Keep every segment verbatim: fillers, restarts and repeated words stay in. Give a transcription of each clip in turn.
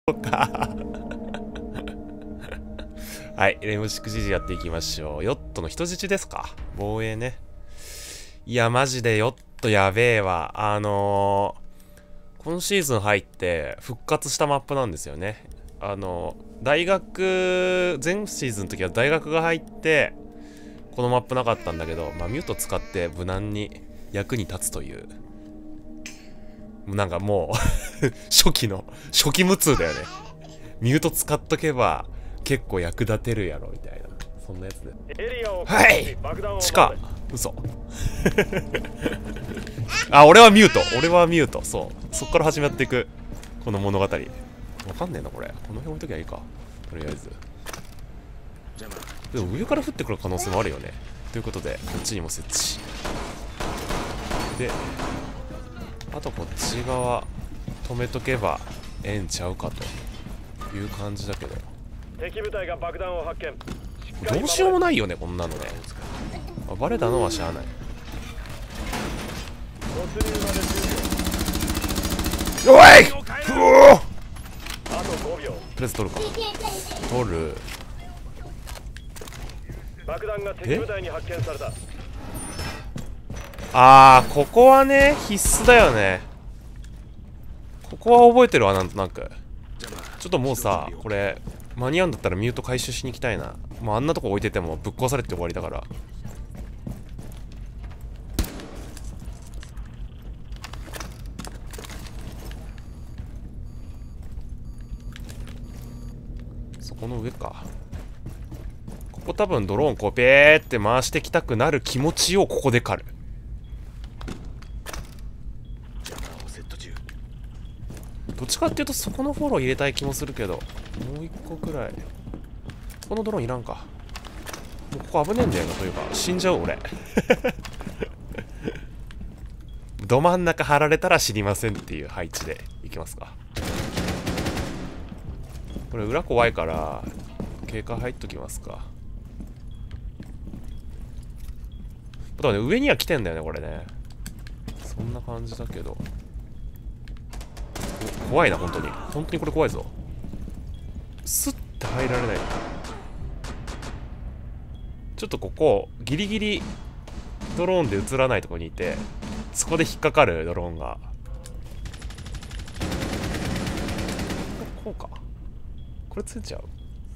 そうか。はい、レムシック ジージー やっていきましょう。ヨットの人質ですか。防衛ね。いや、マジでヨットやべえわ。あのー、今シーズン入って復活したマップなんですよね。あのー、大学、前シーズンの時は大学が入って、このマップなかったんだけど、まあ、ミュート使って無難に役に立つという。なんかもう初期の、初期無痛だよね。ミュート使っとけば結構役立てるやろみたいな。そんなやつで。はい、地下嘘あ、俺はミュート俺はミュートそうそっから始まっていくこの物語。わかんねえなこれ。この辺置いときゃいいか。とりあえずでも上から降ってくる可能性もあるよね。ということでこっちにも設置で、あとこっち側止めとけばええんちゃうかという感じだけど、 敵部隊が爆弾を発見。 どうしようもないよねこんなのね。あ、バレたのはしゃあない。おいふおーあとごびょう。 とりあえず取るか。取る。 爆弾が敵部隊に発見された。 あー、ここはね必須だよね。ここは覚えてるわ、なんとなく。ちょっともうさ、これ間に合うんだったらミュート回収しに行きたいな。もうあんなとこ置いててもぶっ壊されて終わりだから。そこの上か。ここ多分ドローンこうペーって回してきたくなる気持ちをここで狩る。どっちかっていうとそこのフォロー入れたい気もするけど、もう一個くらい。このドローンいらんか。もうここ危ねえんだよな。というか死んじゃう俺ど真ん中張られたら知りませんっていう配置でいきますか。これ裏怖いから警戒入っときますか。ただね、上には来てんだよねこれね。そんな感じだけど怖いな。本当に本当にこれ怖いぞ。スッて入られない。ちょっとここギリギリドローンで映らないところにいて、そこで引っかかるドローンが。こうか。これついちゃう。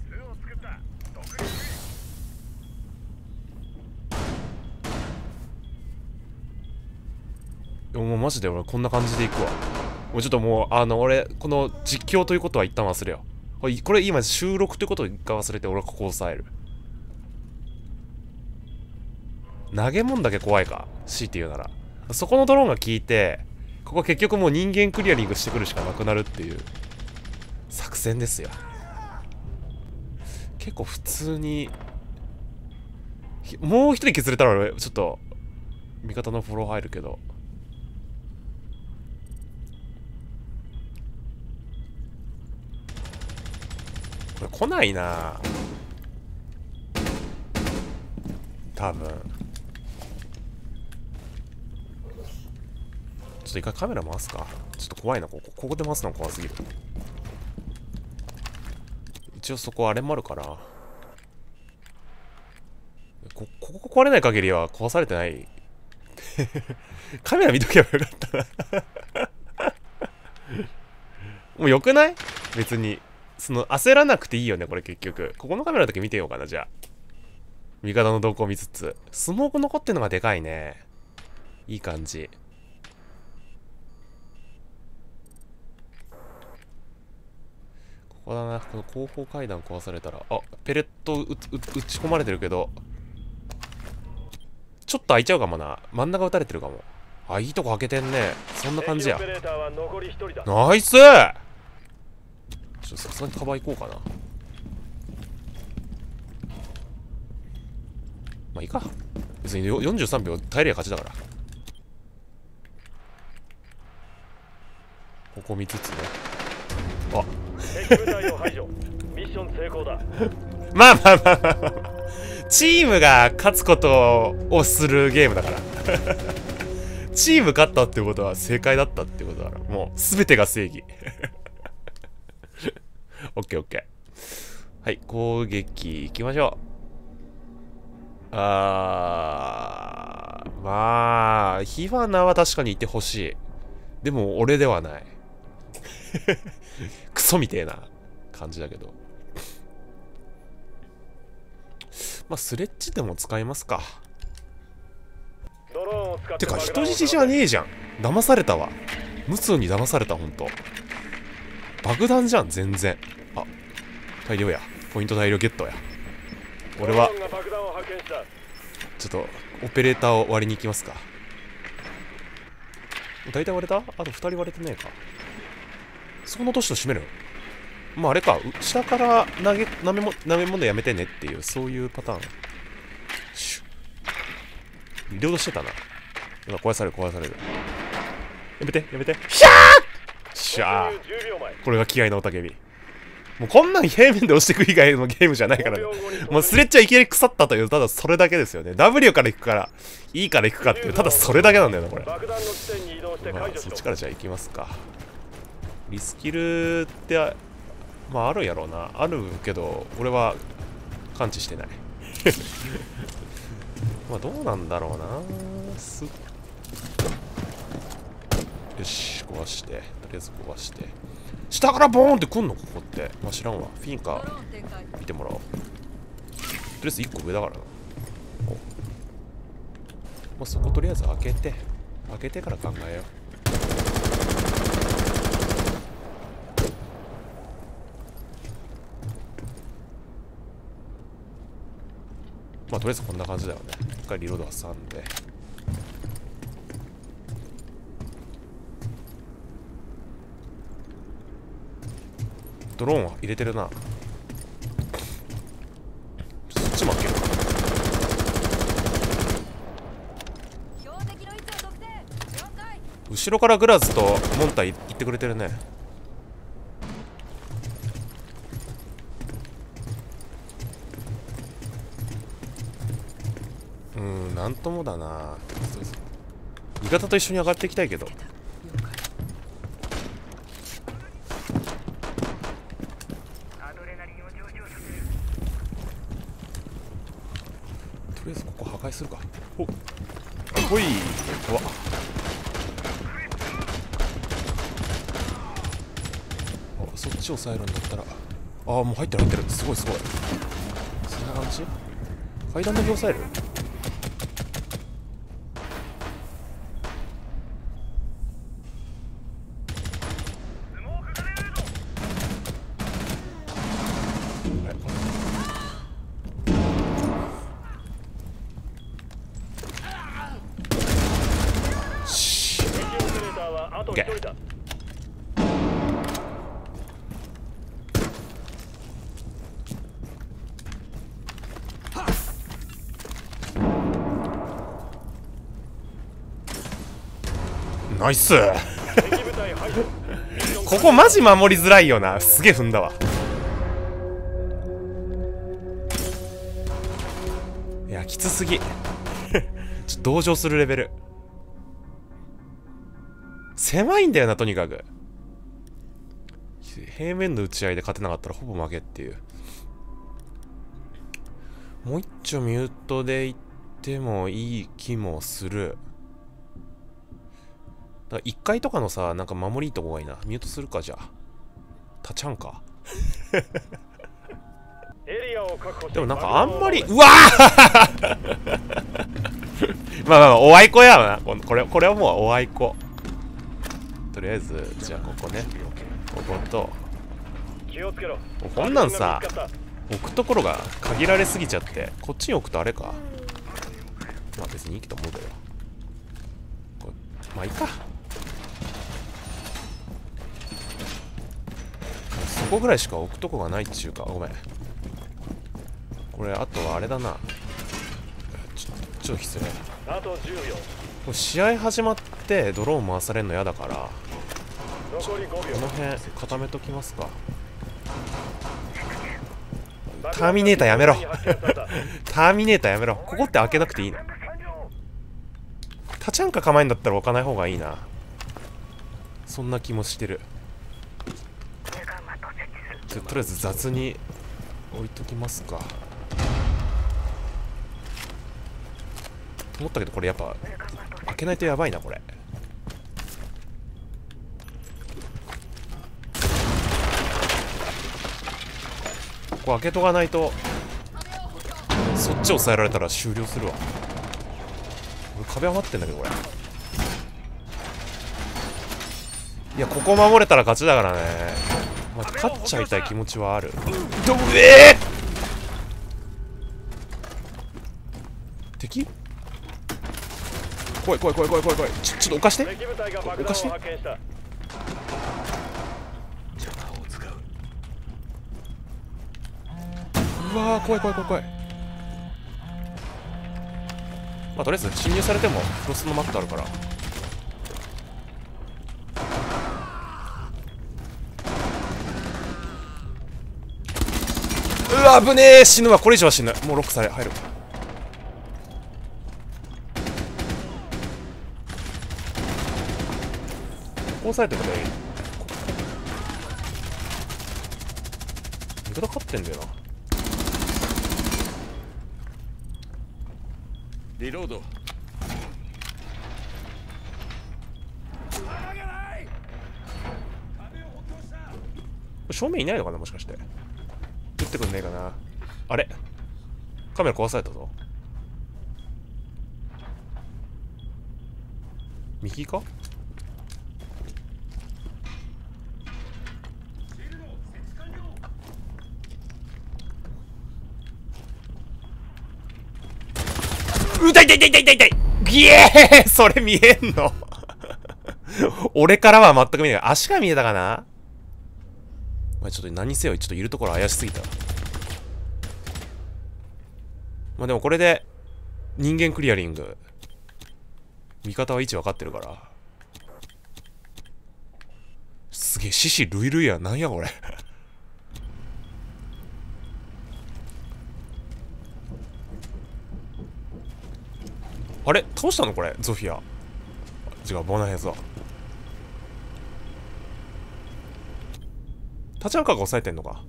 もうマジで俺こんな感じでいくわ。もうちょっともうあの俺この実況ということは一旦忘れよう。これ、これ今収録ということを一回忘れて俺はここを押さえる。投げ物だけ怖いか強いて言うなら。そこのドローンが効いてここ結局もう人間クリアリングしてくるしかなくなるっていう作戦ですよ。結構普通にもう一人削れたら俺ちょっと味方のフォロー入るけど。これ来ないな多分。ちょっと一回カメラ回すか。ちょっと怖いなここ。ここで回すの怖すぎる。一応そこあれもあるからこここ壊れない限りは壊されてないカメラ見とけばよかったなもうよくない？別にその焦らなくていいよねこれ。結局ここのカメラだけ見てようかな。じゃあ味方の動向を見つつ。スモーク残ってんのがでかいね。いい感じ。ここだな。この後方階段壊されたら、あ、ペレットう打ち込まれてるけどちょっと開いちゃうかもな。真ん中撃たれてるかも。あ、いいとこ開けてんね。そんな感じや。ナイス。ちょっとさすがにカバー行こうかな。まあいいか。別によんじゅうさんびょう耐えりゃ勝ちだから。ここ見つつね。あまあまあまあまあチームが勝つことをするゲームだからチーム勝ったってことは正解だったってことだから、もう全てが正義オッケーオッケー。はい、攻撃行きましょう。あー、まあ、火花は確かにいてほしい。でも、俺ではない。クソみてえな感じだけど。まあ、スレッジでも使いますか。てか、人質じゃねえじゃん。騙されたわ。無痛に騙された、ほんと。爆弾じゃん、全然。あ、大量や。ポイント大量ゲットや。俺は、ちょっと、オペレーターを割りに行きますか。大体割れた？あとふたり割れてねえか。そこの年と閉める？まああれか、下から投げ、なめも、なめ物やめてねっていう、そういうパターン。シュッ。リロードしてたな。今壊される、壊される。やめて、やめて。ひゃーしゃー。これが気合の雄たけび。もうこんなん平面で押していく以外のゲームじゃないからね。もうスレッチはいきなり腐ったという、ただそれだけですよね。ダブリュー から行くから、E から行くかっていう、ただそれだけなんだよな、これ。まあ、そっちからじゃあ行きますか。リスキルって、まああるやろうな。あるけど、俺は感知してない。まあどうなんだろうな。すよし、壊して。とりあえず壊して。下からボーンって来んのここって。まあ知らんわ。フィンか見てもらおう。とりあえずいっこ上だからな。お、まあそことりあえず開けて。開けてから考えよう。まあとりあえずこんな感じだよね。一回リロード挟んで。ドローンは入れてるな。そっちも開けるか。後ろからグラズとモンタイ行ってくれてるね。うーん、なんともだな。味方と一緒に上がっていきたいけど。とりあえずここ破壊するか。ほっほい。うわっ、あ、そっちを抑えるんだったら、ああもう入ってる入ってる。すごいすごい。そんな感じ。階段の上抑える。ナイス。ここマジ守りづらいよな。すげえ踏んだわ。いやきつすぎ。ちょっと同情するレベル。狭いんだよな、とにかく。平面の打ち合いで勝てなかったらほぼ負けっていう。もう一丁ミュートで行ってもいい気もする。だからいっかいとかのさ、なんか守りいいとこがいいな。ミュートするか、じゃあ。タチャンか。でもなんかあんまり、うわーまあまあまあ、おあいこやわな。これ、これはもうおあいこ。とりあえず、じゃあここね。ここと。こんなんさ、置くところが限られすぎちゃって、こっちに置くとあれか。まあ別にいいけど思うけど。これまあいいか。そこぐらいしか置くとこがないっちゅうか、ごめん。これ、あとはあれだな。ちょっと、ちょっと失礼。これ試合始まってドローン回されるの嫌だから、この辺固めときますか。ターミネーターやめろ。ターミネーターやめろ。ここって開けなくていいの？タチャンカ構えんだったら置かない方がいいな。そんな気もしてる。 とりあえず雑に置いときますか。と思ったけど、これやっぱ開けないとやばいな。これここ開けとかないとそっち押さえられたら終了するわ。俺壁余ってんだけどこれ。いや、ここ守れたら勝ちだからね。まあ、勝っちゃいたい気持ちはある。どえー、敵怖い怖い怖い怖い怖い怖い。ちょ、ちょっとおかして敵部隊が爆弾をおかして。 発見した。 うわー、怖い怖い怖い怖い。まあとりあえず侵入されてもフロストのマットあるから。うわ危ねえ、死ぬわ。これ以上は死ぬ。もうロックされ入る。こうされてるね。味方勝ってんだよな。 リロード。 正面いないのかな、もしかして。撃ってくんねえかな。あれカメラ壊されたぞ。右か。うたいたいたいたいたいたい。ギエーそれ見えんの俺からは全く見えない。足が見えたかな。まあ、ちょっと何せよちょっといるところ怪しすぎた。まあでもこれで人間クリアリング。味方は位置分かってるから。すげえ獅子類類や。なんやこれあれ倒したのこれゾフィア。違う、ボナヘズだ。タチャンカが抑えてんのか。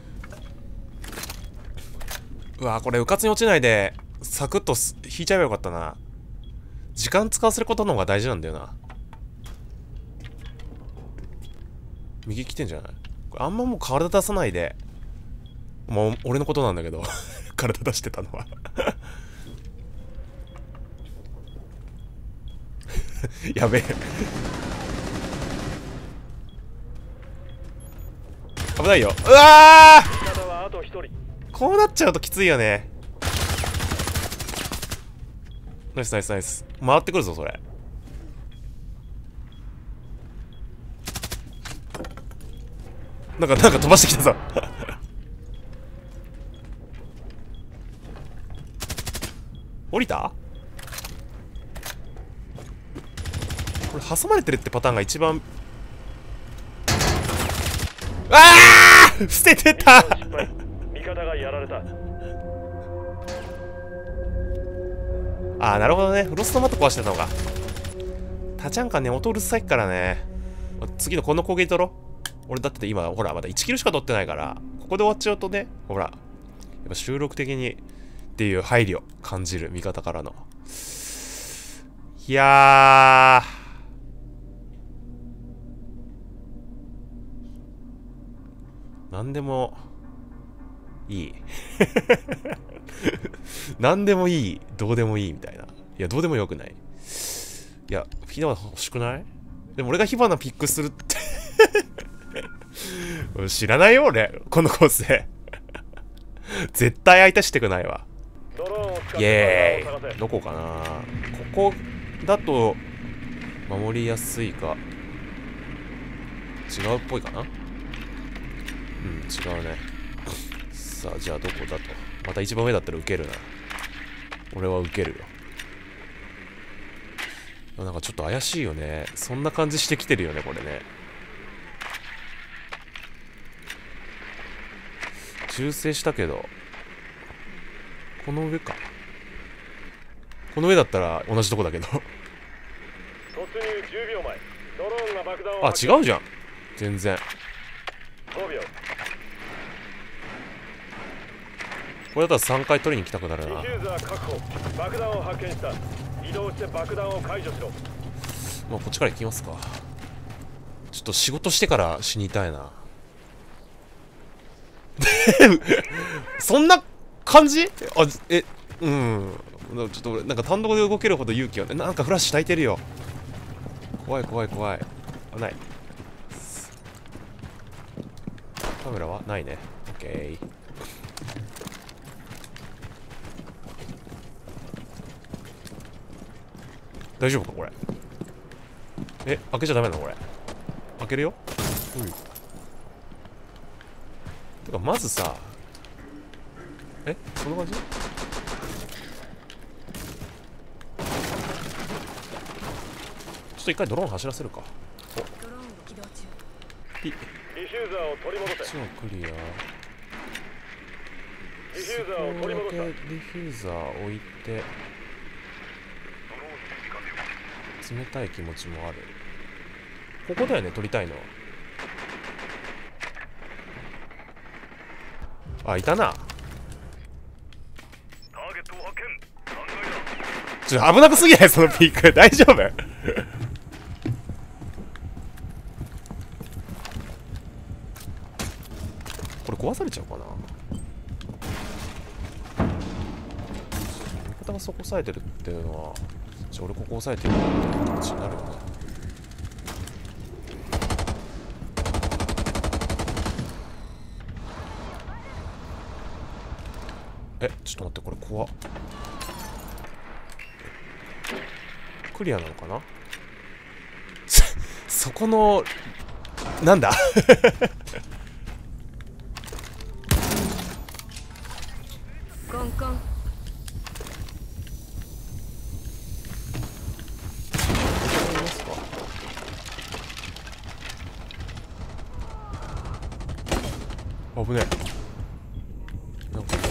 うわこれうかつに落ちないでサクッと引いちゃえばよかったな。時間使わせることの方が大事なんだよな。右来てんじゃない。これあんまもう体出さないで。もう俺のことなんだけど体出してたのはやべえ危ないよ。うわー、 味方はあと一人。 こうなっちゃうときついよね。ナイスナイスナイス。回ってくるぞそれ。なんかなんか飛ばしてきたぞ降りた。これ挟まれてるってパターンが一番。ああ捨ててた失敗。味方がやられた。 ああなるほどね。フロストマット壊してたのか。タチャンカね音うるさいからね。次のこの攻撃取ろう。俺だって今ほらまだいちキルしか取ってないから、ここで終わっちゃうとね、ほらやっぱ収録的にっていう配慮感じる味方からの。いやーなんでもいいなんでもいい、どうでもいいみたいな。いやどうでもよくない。いや火花欲しくない。でも俺が火花ピックするって知らないよ俺この構成絶対相手してくないわ。 ドローンを使ってイエ爆弾を探せ。 ーイ。どこかな。ここだと守りやすいか。違うっぽいかな。うん違うね。さあじゃあどこだと。また一番上だったら受けるな。俺は受けるよ。なんかちょっと怪しいよね。そんな感じしてきてるよねこれね。修正したけどこの上か。この上だったら同じとこだけど突入じゅうびょうまえ。ドローンが爆弾をあ発見。 違うじゃん全然。 ごびょう。 これだったらさんかい取りに来たくなるな。 ディフューザー確保。爆弾を発見した。移動して爆弾を解除しろ。 まあこっちから行きますか。ちょっと仕事してから死にたいな。そんな感じ？あ、え、うん。ちょっと俺なんか単独で動けるほど勇気はね。なんかフラッシュ焚いてるよ。怖い怖い怖い。あ、ない。カメラはないね。オッケー。大丈夫かこれ。え、開けちゃダメなのこれ。開けるよ。うん。てかまずさ、え、そんな感じ？ちょっと一回ドローン走らせるか。お、ピ。 ディフューザーを取り戻せ。 こっちはクリア。 ディフューザーを取り戻した。 ディフューザー置いて冷たい気持ちもある。ここだよね、取りたいの。あ、いたな。ちょっと危なくすぎないそのピーク。大丈夫？これ壊されちゃうかな。味方がそこ押さえてるっていうのは、じゃあ俺ここ押さえてるって気持ちになるよね。え、ちょっと待って、これ怖っ。クリアなのかな。そ、そこのなんだコンコン。 危ねえ。なんか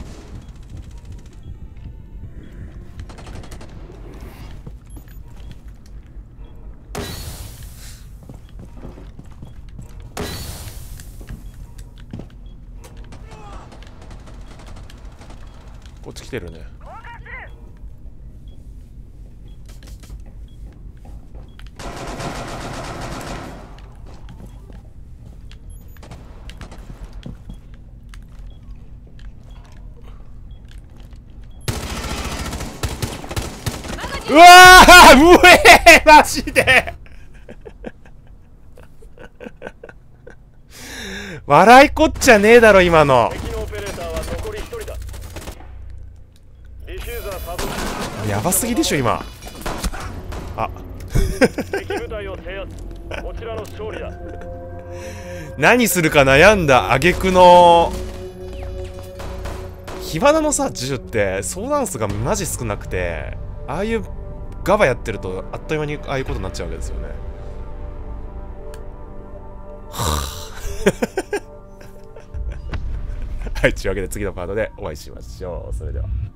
こっち来てるね。うわーうえーマジで笑いこっちゃねえだろ今の。 敵のオペレーターは残りひとりだ。ディフューザー作動。 やばすぎでしょ今。あ敵部隊を制圧。こちらの勝利だ。 何するか悩んだ挙句の火花のさ銃って相談数がマジ少なくて、ああいうガバやってるとあっという間にああいうことになっちゃうわけですよね。はい、というわけで次のパートでお会いしましょう。それでは。